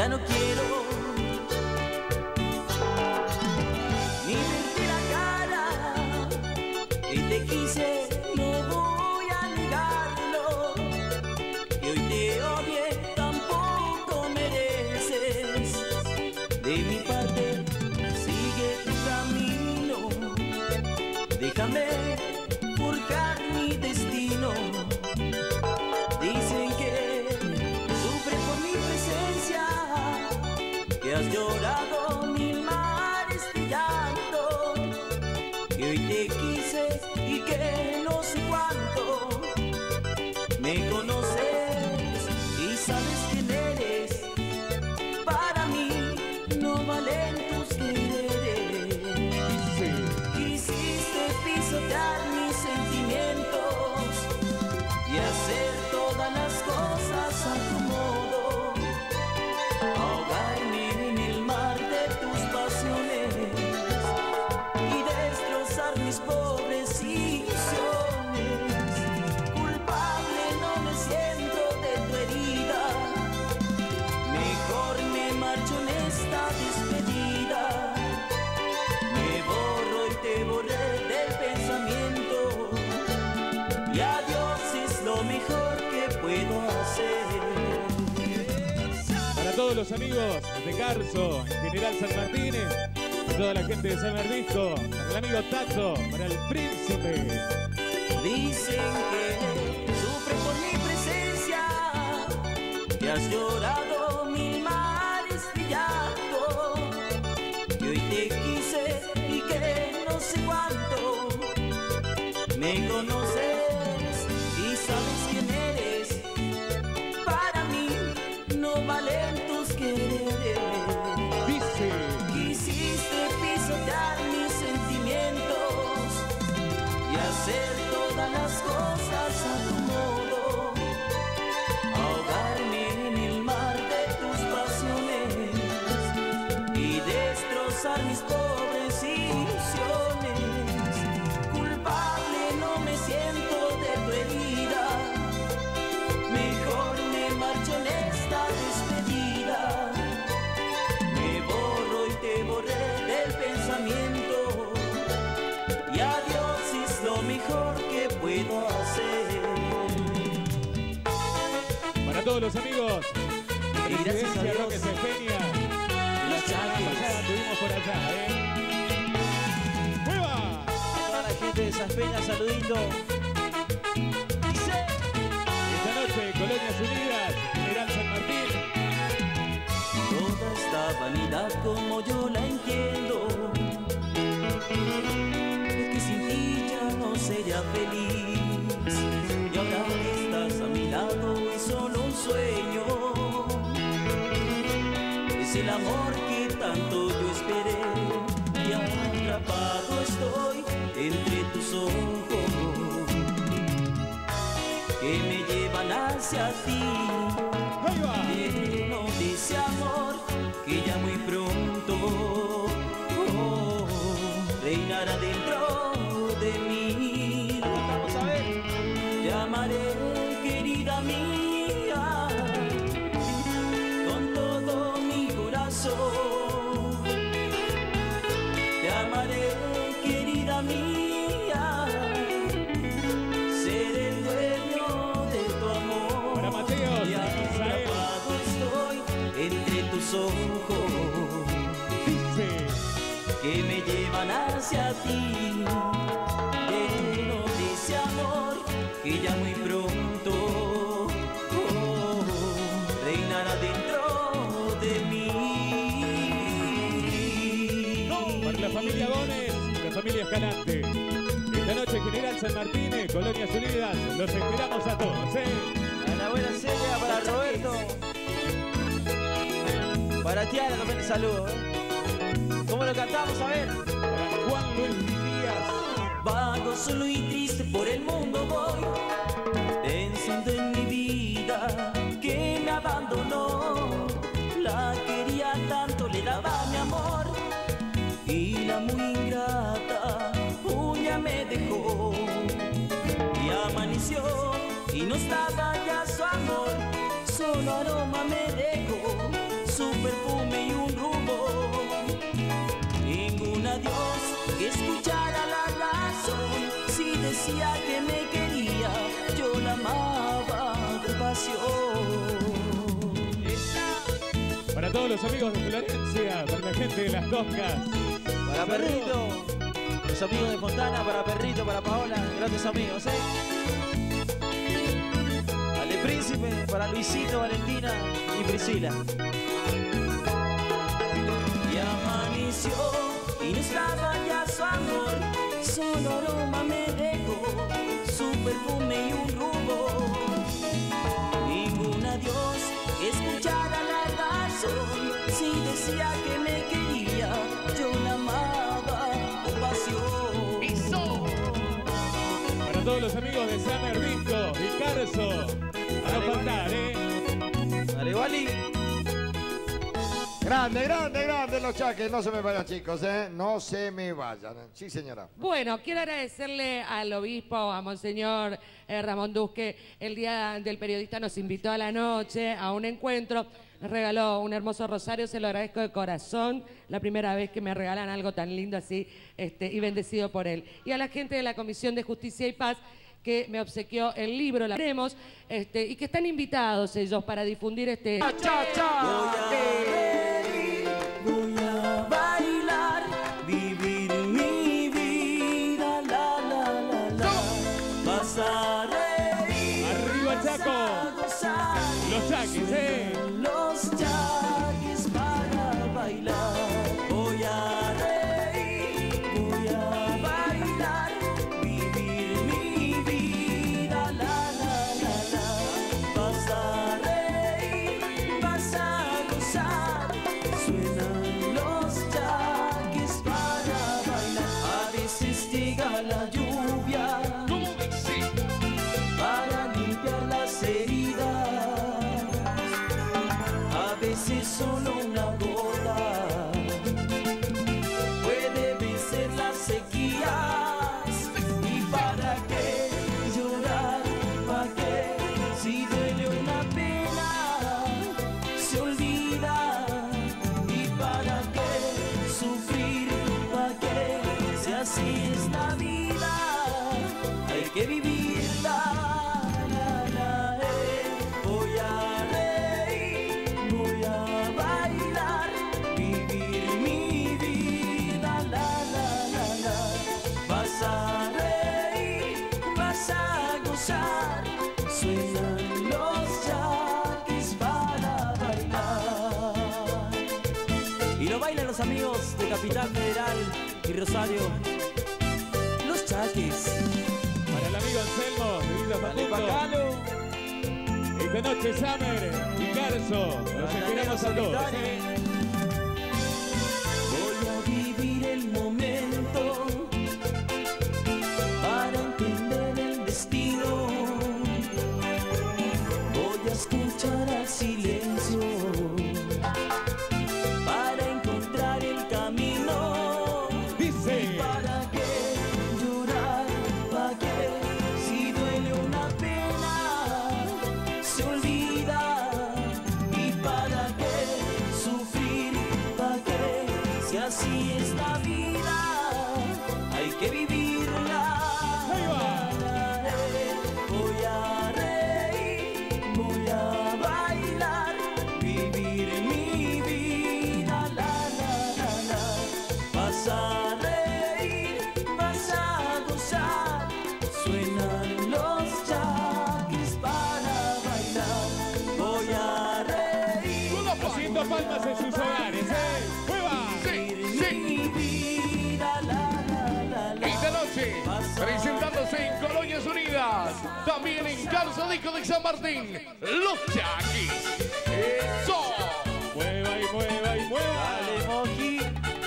ya no quiero ni verte la cara, que te quise, no voy a negarlo, que hoy te odie, tampoco mereces. De mi parte, sigue tu camino, déjame forjar mi destino. Dicen que sufre por mi presencia, que has llorado mil mares de llanto, que hoy te quise y que no sé cuánto. Me conoces y sabes quién eres, para mí no valen tus quereres. Quisiste pisotear mis sentimientos y hacer todas las cosas a tu modo, ahogarme en el mar de tus pasiones y destrozar mis pobres ilusiones. Culpable no me siento de tu herida, mejor me marcho en esta despedida. Me borro y te borré del pensamiento, y adiós es lo mejor que puedo hacer. Para todos los amigos de Carso, General San Martín, para toda la gente de San Bernardino, para el amigo Tato, para el Príncipe. Dicen que sufre por mi presencia, que has llorado mil mares de llanto, que hoy te quise y que no sé cuánto. Me conoces y sabes quién eres, para mí no valen tus quereres. Dice: quisiste pisotear mis sentimientos y hacer todas las cosas a tu modo, ahogarme en el mar de tus pasiones y destrozar mis pobres ilusiones. Culpable no me siento de tu herida, mejor me marcho en esta despedida. Me borro y te borré del pensamiento, y adiós es lo mejor que puedo hacer. para todos los amigos Y gracias a Presidencia Dios, Roque Sefenia, la los semana Yankees. pasada estuvimos por allá, ¡Mueva! Toda la gente de Esas Peñas, saludito. Dice: Esta noche, Colonias Unidas, General San Martín. Toda esta vanidad como yo la entiendo, es que sin ti ya no sería feliz. Y ahora que estás a mi lado es solo un sueño, es el amor que tanto yo esperé, y atrapado estoy entre tus ojos que me llevan hacia ti. ¡Ahí va! Lleno de ese amor que ya muy pronto reinará dentro de mí. Vamos a ver. Te amaré, querida mía, con todo mi corazón. Te amaré, querida mía, seré el dueño de tu amor. Para Mateos, Y Israel. atrapado estoy entre tus ojos Dice: que me llevan hacia ti, lleno de ese amor que ya muy pronto reinará dentro de mí. para la familia Gómez, la familia Escalante. Esta noche, General San Martín, Colonias Unidas, los esperamos a todos, A la buena Celia, para Roberto. Para Tiara también el saludo. ¿Cómo lo cantamos? A ver. Para Juan Luis Díaz. Vago, solo y triste por el mundo voy, pensando en mi vida que me abandonó. La quería tanto, le daba mi amor, y la muy ingrata un día me dejó. Y amaneció y no estaba ya su amor, solo aroma me dejó, su perfume y un rumbo. Ningún adiós que escuchara la razón. Si decía que me quería, yo la amaba con pasión. Para todos los amigos de Florencia, para la gente de Las Coscas. Para Perrito, los amigos de Fontana, para Perrito, para Paola, grandes amigos, Ale Príncipe, para Luisito, Valentina y Priscila. Y amaneció y no estaba ya su amor, solo aroma me dejó, su perfume y un rumbo. Ningún adiós que escuchara la razón. Si decía que me quería, yo la amaba con pasión. Para todos los amigos de Summer Disco y Carso. A no faltar, Dale, Wally. Grande, grande, grande los Chaques. No se me vayan, chicos, no se me vayan. Sí, señora. Bueno, quiero agradecerle al obispo, a Monseñor Ramón Duque. El Día del Periodista nos invitó a la noche a un encuentro. Nos regaló un hermoso rosario, se lo agradezco de corazón. La primera vez que me regalan algo tan lindo así y bendecido por él. Y a la gente de la Comisión de Justicia y Paz que me obsequió el libro, la haremos, y que están invitados ellos para difundir este... Voy a bailar, vivir mi vida, la la la la. Vas a reír, Arriba Chaco. vas a gozar. Los Chaques, Los Chaques para bailar. Voy a reír, voy a bailar, vivir mi vida, la la la la. Vas a reír, vas a gozar. Suenan los Chaques para bailar. A veces llega la lluvia para limpiar las heridas. A veces solo una gota puede vencer las sequías. ¿Y para qué llorar? ¿Para qué? Si duele una pena, se olvida. ¿Y para qué sufrir? ¿Para qué? Si así es la vida, hay que vivirla. Voy a reír, voy a bailar, vivir mi vida, la la la la. Vas a reír, vas a gozar, suenan los Chaques para bailar. Y lo bailan los amigos de Capital Federal y Rosario, los Chaques. para el amigo Anselmo, de Villa Dale, Facundo. Pacalo. Esta noche Summer y Carso. Los esperamos a todos. Voy a vivir el momento para entender el destino. Voy a escuchar al silencio para encontrar el camino. Dice. ¿Para qué llorar? ¿Para qué? Si duele una pena, se olvida. ¿Y para qué sufrir? ¿Para qué? Si así es la vida, hay que vivirla. Ahí va. Voy a reír, voy a bailar, vivir mi vida, la la la la. Vas a reír, vas a gozar, suenan los Chaques para bailar. Voy a reír, Haciendo palmas en sus hogares, ¡Mueva! mi vida, la la la la. Esta noche, presentándose en Colonias Unidas, también en Carso Disco de San Martín, los Chaques. ¡Eso! Mueva y mueva y mueva. Dale, Moji.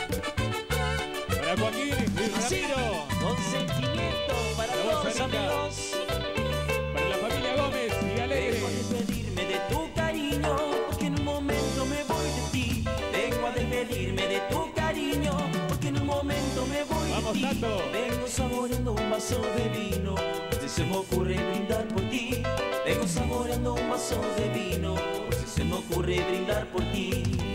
Para Joaquín y Ramiro. Con sentimiento para todos, Anita. amigos. Para la familia Gómez y Alegre. Vengo a despedirme de tu cariño, porque en un momento me voy de ti. Vengo a despedirme de tu cariño, porque en un momento me voy Vamos, de ti. Tato. Vengo saboreando un vaso de vino, si se me ocurre brindar por ti. Vengo saboreando un vaso de vino, por si se me ocurre brindar por ti.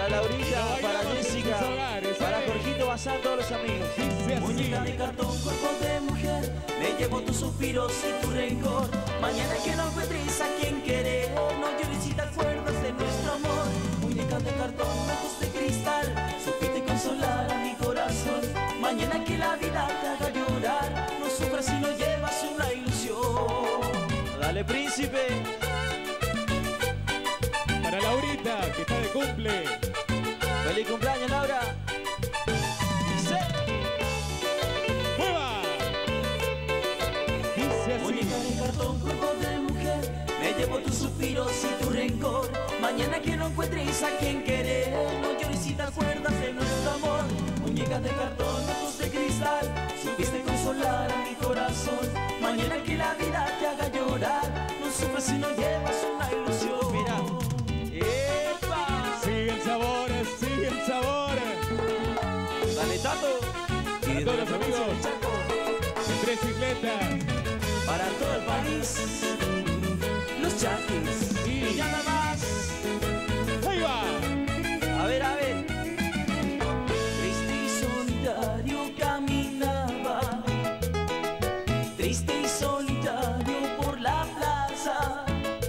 Para Laurita, Lo para bailamos en Jessica, sus hogares, para Jorgito Bazán, todos los amigos. Dice así. Muñeca de cartón, cuerpo de mujer, me llevo tus suspiros y tu rencor. Mañana que no encuentres a quien querer, no llores si te acuerdas de nuestro amor. Muñeca de cartón, ojos de cristal, supiste consolar a mi corazón. Mañana que la vida te haga llorar, no sufras si no llevas una ilusión. Dale, príncipe. Para Laurita, que está de cumple. Feliz cumpleaños, Laura. Dice. ¡Mueva! Dice así. Muñeca de cartón, cuerpo de mujer, me llevo tus suspiros y tu rencor. Mañana que no encuentres a quien querer, no llores si te acuerdas de nuestro amor. Muñeca de cartón, ojos de cristal, supiste consolar a mi corazón. Mañana que la vida te haga llorar, no sufres si no llevas una ilusión. Mira. ¡Epa! Sigue el sabor, sigue el sabor. Dale, Tato. Para todos los amigos de Tres Cicletas. Para todo el país, los Chaquis. Y Y nada más. ahí va. A ver, a ver. Triste y solitario caminaba, triste y solitario por la plaza.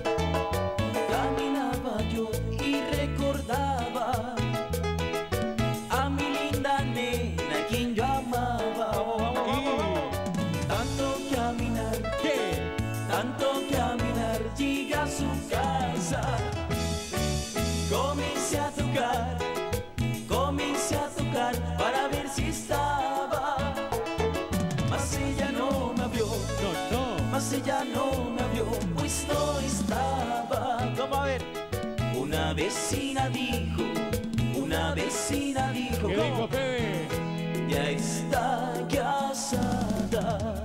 Caminaba yo y recordaba a mi linda nena, a quien yo amaba. Tanto caminar, ¿Qué? tanto caminar, llegué a su casa. Comencé a tocar para ver si estaba. Mas ella no me abrió, No. mas ella no me abrió, pues no estaba. Vamos a ver. Una vecina dijo, ¿Qué dijo Fede? ya está casada.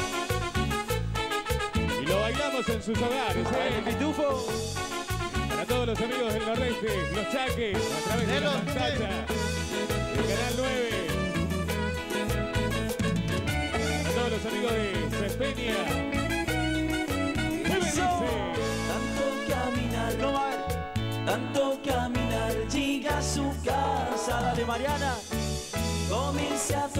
Y lo bailamos en sus hogares, Dale, pitufo. Para todos los amigos del Nordeste, los Chaques, a través de la pantalla, el Canal 9. Para todos los amigos de Cespeña. Tanto caminar, No va a ver. tanto caminar, llega a su casa. Dale, Mariana. Comencé a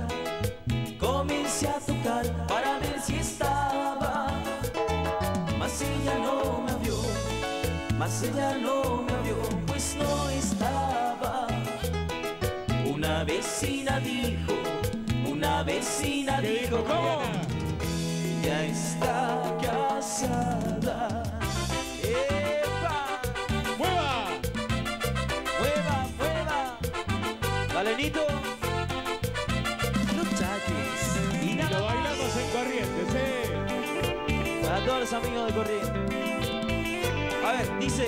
tocar para ver si estaba. Mas ella no me abrió, mas ella no me abrió, pues no estaba. Una vecina dijo, ¿Qué dijo Mariana? ya está casada. ¡Epa! ¡Mueva! ¡Mueva, mueva! Dale, Nito. Los Chaques. Y Y nada lo más. bailamos en Corrientes, Para todos los amigos de Corrientes. A ver, dice.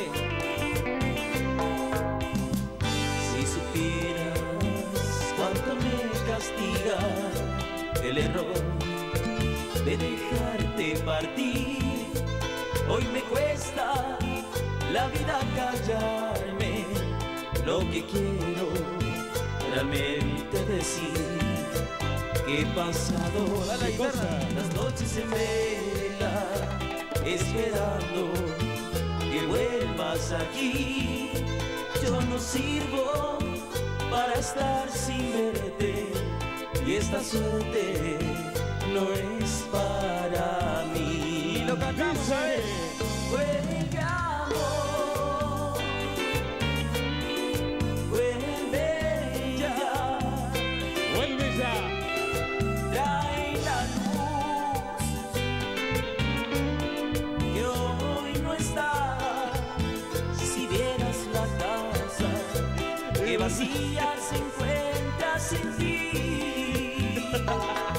Si supieras cuánto me castiga el error de dejarte partir, hoy me cuesta la vida callarme lo que quiero realmente decir. Que he pasado Dale, guitarra. las noches en vela esperando que vuelvas aquí. Yo no sirvo para estar sin verte y esta suerte no es para mí. Y lo cantamos, a ver. Vuelve, amor, vuelve ya, Vuelve ya. trae la luz que hoy no está. Si vieras la casa que vacía se encuentra sin ti.